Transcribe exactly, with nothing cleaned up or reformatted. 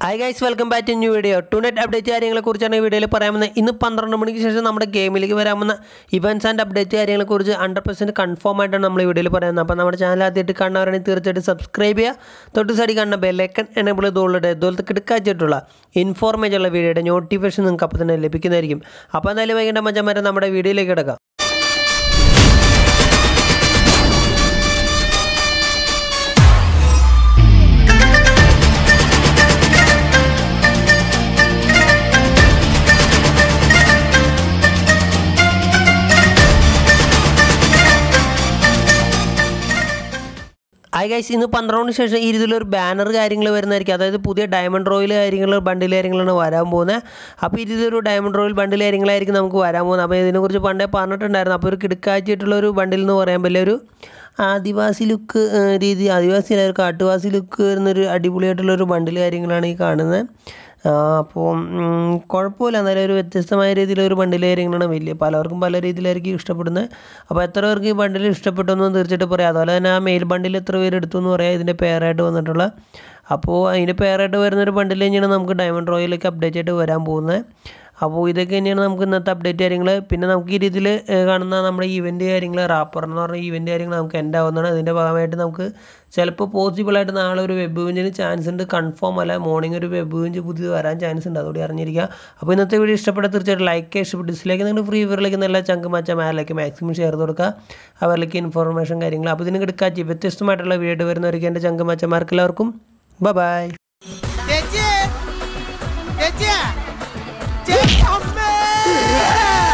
Hi guys, welcome back to new video. Tonight update കാര്യങ്ങളെ കുറിച്ചാണ് ഈ വീഡിയോയിൽ പറയാമെന്ന്. ഇന്ന് പന്ത്രണ്ട് മണിക്ക് ശേഷം നമ്മുടെ ഗെയിമിലേക്ക് വരാമെന്ന ഇവന്റ്സ് ആൻഡ് അപ്ഡേറ്റ് കാര്യങ്ങളെ കുറിച്ച് ഹൺഡ്രഡ് പെർസെന്റ് കൺഫേം ആയിട്ടാണ് നമ്മൾ ഈ വീഡിയോയിൽ പറയുന്നത്. അപ്പോൾ നമ്മുടെ ചാനൽ ആദ്യമായിട്ട് കാണുന്നവരാണെങ്കിൽ തീർച്ചയായിട്ടും സബ്സ്ക്രൈബ് ചെയ്യുക. തൊട്ട് സൈഡിൽ കാണുന്ന ബെല്ലൈക്കൺ എനേബിൾ ചെയ്തുകൊള്ളുക. ഇതുപോലത്തെ കിടക്കാച്ചിട്ടുള്ള ഇൻഫോർമേഷൻ ഉള്ള വീഡിയോയുടെ നോട്ടിഫിക്കേഷൻ നിങ്ങൾക്ക് അപ്പോൾ തന്നെ ലഭിക്കുന്നതായിരിക്കും. അപ്പോൾ എന്തായാലും വൈകിട്ട് മച്ചന്മാരെ നമ്മുടെ വീഡിയോയിലേക്ക് കിടക്കാം. ഹായ് ഗൈസ്, ഇന്ന് പന്ത്രണ്ടിന് ശേഷം ഈ രീതിയിലൊരു ബാനർ കാര്യങ്ങൾ വരുന്നതായിരിക്കും. അതായത് പുതിയ ഡയമണ്ട് റോയൽ കാര്യങ്ങൾ ബണ്ടിൽ കാര്യങ്ങളാണ് വരാൻ പോകുന്നത്. അപ്പോൾ ഈ രീതിയിലൊരു ഡയമണ്ട് റോയൽ ബണ്ടിൽ കാര്യങ്ങളായിരിക്കും നമുക്ക് വരാൻ പോകുന്നത്. അപ്പോൾ ഇതിനെക്കുറിച്ച് പണ്ടേ പറഞ്ഞിട്ടുണ്ടായിരുന്നു. അപ്പോൾ ഒരു കിടക്കാച്ചിട്ടുള്ളൊരു ബണ്ടിൽ എന്ന് പറയാൻ പറ്റില്ല, ഒരു ആദിവാസി ലുക്ക് രീതി, ആദിവാസി അല്ല, ഒരു കാട്ടുവാസി ലുക്ക് വരുന്നൊരു അടിപൊളിയായിട്ടുള്ളൊരു ബണ്ടിൽ കാര്യങ്ങളാണ് ഈ കാണുന്നത്. അപ്പോൾ കുഴപ്പമില്ല, എന്നാലും ഒരു വ്യത്യസ്തമായ രീതിയിലൊരു ബണ്ടിൽ കാര്യങ്ങളാണ്. വലിയ പലർക്കും പല രീതിയിലായിരിക്കും ഇഷ്ടപ്പെടുന്നത്. അപ്പോൾ എത്ര പേർക്ക് ഈ ബണ്ടിൽ ഇഷ്ടപ്പെട്ടെന്ന് തീർച്ചയായിട്ടും പറയാം. അതുപോലെ തന്നെ ആ മെയിൽ ബണ്ടിൽ എത്ര പേര് എടുത്തു എന്ന് പറയാം, ഇതിൻ്റെ പേരായിട്ട് വന്നിട്ടുള്ള. അപ്പോൾ അതിൻ്റെ പേരായിട്ട് വരുന്നൊരു ബണ്ടിൽ തന്നെയാണ് നമുക്ക് ഡയമണ്ട് റോയിലേക്ക് അപ്ഡേറ്റ് ആയിട്ട് വരാൻ പോകുന്നത്. അപ്പോൾ ഇതൊക്കെ തന്നെയാണ് നമുക്ക് ഇന്നത്തെ അപ്ഡേറ്റ് കാര്യങ്ങൾ. പിന്നെ നമുക്ക് ഈ രീതിയിൽ കാണുന്ന നമ്മുടെ ഈവൻറ്റ് കാര്യങ്ങൾ, റാപ്പർ എന്ന് പറഞ്ഞ ഈവൻറ്റ് കാര്യങ്ങൾ നമുക്ക് എൻഡ് ആവുന്നതാണ്. അതിൻ്റെ ഭാഗമായിട്ട് നമുക്ക് ചിലപ്പോൾ പോസിബിളായിട്ട് നാളെ ഒരു വെബ് ഇവൻറ്റിന് ചാൻസ് ഉണ്ട്. കൺഫേം അല്ല, മോർണിംഗ് ഒരു വെബ് ഇവൻറ്റ് പുതിയത് വരാൻ ചാൻസ് ഉണ്ട്, അതോടെ അറിഞ്ഞിരിക്കുക. അപ്പോൾ ഇന്നത്തെ വീഡിയോ ഇഷ്ടപ്പെട്ട തീർച്ചയായിട്ടും ലൈക്ക്, ഇഷ്ടപ്പെട്ട ഡിസ്ലൈക്ക്, നിങ്ങൾ ഫ്രീ ഫയറിലേക്ക് നല്ല ചങ്ക് മച്ച മേലേക്ക് മാക്സിമം ഷെയർ ചെയ്ത് കൊടുക്കുക, അവരിലേക്ക് ഇൻഫോർമേഷൻ കാര്യങ്ങൾ. അപ്പോൾ ഇതിന് എടുക്കാറ്റി വ്യത്യസ്തമായിട്ടുള്ള വീഡിയോ വരുന്നവർക്ക് എൻ്റെ ചങ്ക് മച്ചമാർക്ക് എല്ലാവർക്കും bye bye. Get it! Get it! Get it!